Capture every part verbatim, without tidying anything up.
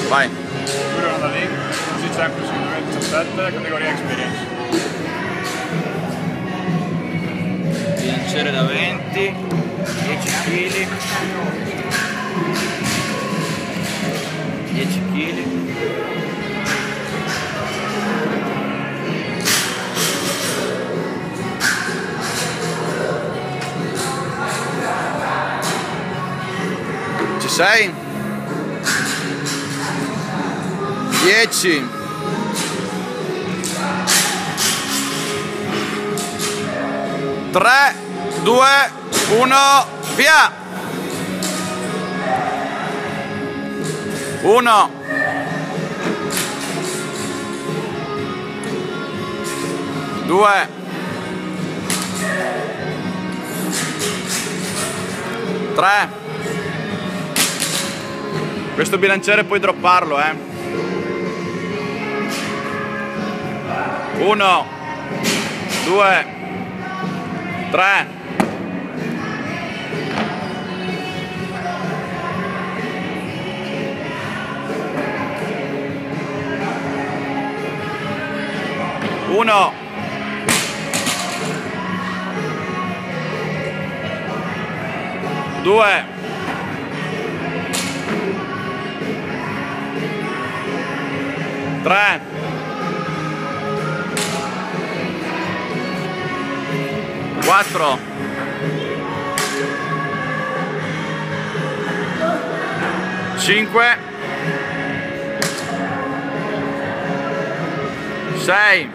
Vai. Duro da lì, così c'è anche duemiladiciassette, categoria Experience. Bilanciere da venti, dieci chili. dieci chili. Ci sei? dieci. tre, due, uno, via! uno. due. tre. Questo bilanciere puoi dropparlo, eh. uno, due, tre. uno. due. tre. quattro. cinque. sei.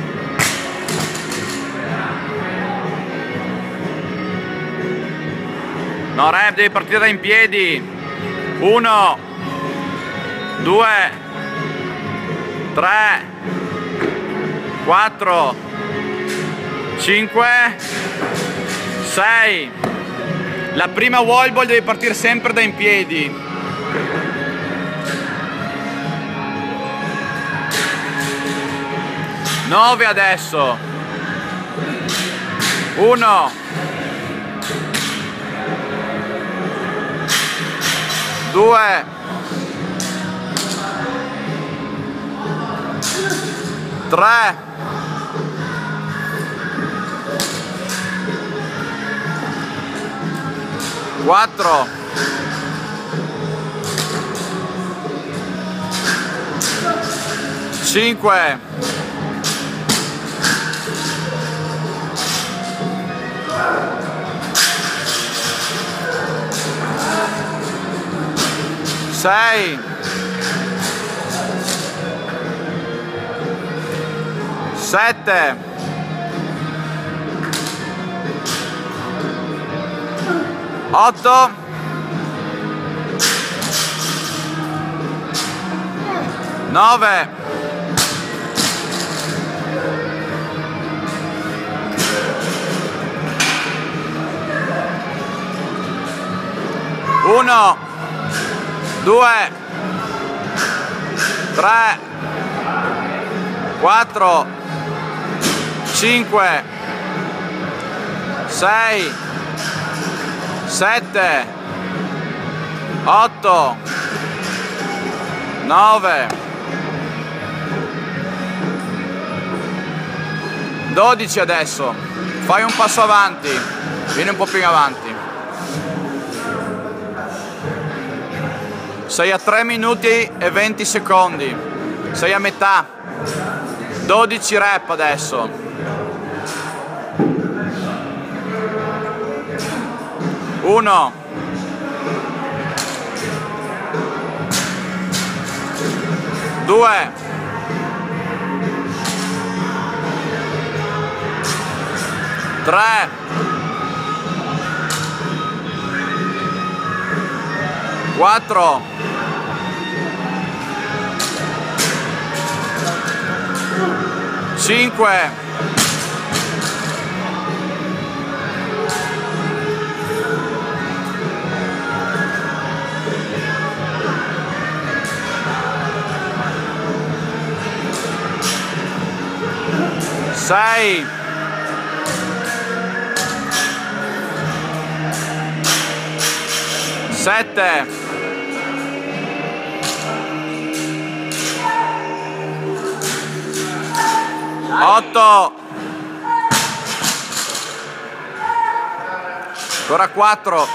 No, rep, devi partire da in piedi. uno, due, tre, quattro, cinque, sei. La prima wall ball devi partire sempre da in piedi. nove adesso. uno. due. tre. quattro. cinque. sei. sette. otto. nove. uno. due, tre, quattro, cinque, sei, sette, otto, nove, dodici adesso. Fai un passo avanti, vieni un po' più in avanti. Sei a tre minuti e venti secondi. Sei a metà. dodici rep adesso. uno. due. tre. quattro. cinque. sei. sette. otto, ancora quattro,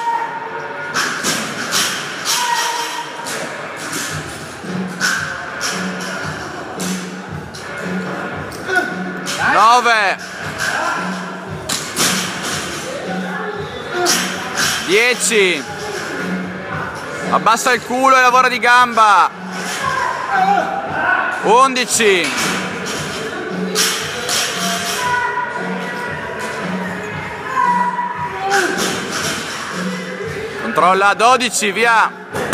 nove, dieci, abbassa il culo e lavora di gamba, undici, controlla, dodici, via,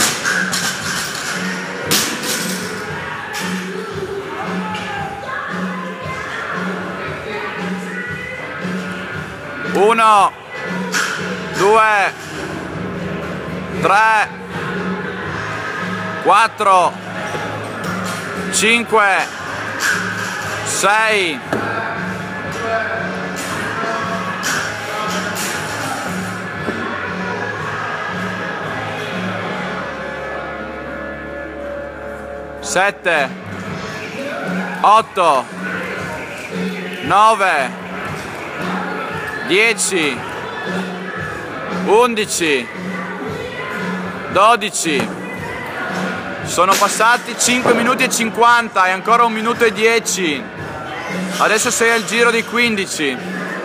uno, due, tre, quattro, cinque, sei, sette, otto, nove, dieci, undici, dodici, sono passati cinque minuti e cinquanta e ancora un minuto e dieci, adesso sei al giro di quindici,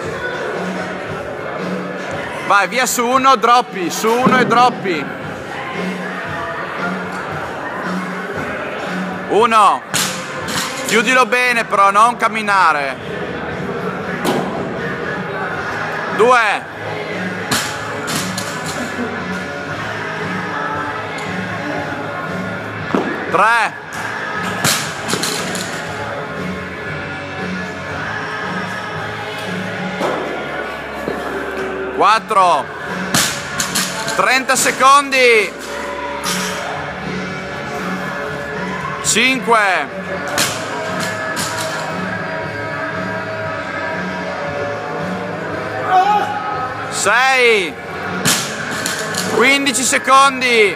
vai via su uno, droppi, su uno e droppi, uno, chiudilo bene però, non camminare, due, tre, quattro, trenta secondi, cinque, sei, quindici secondi,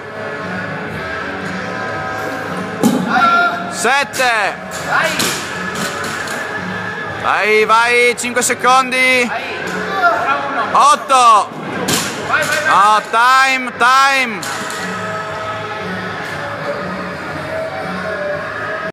sette, vai, vai, cinque secondi, otto, no, time, time,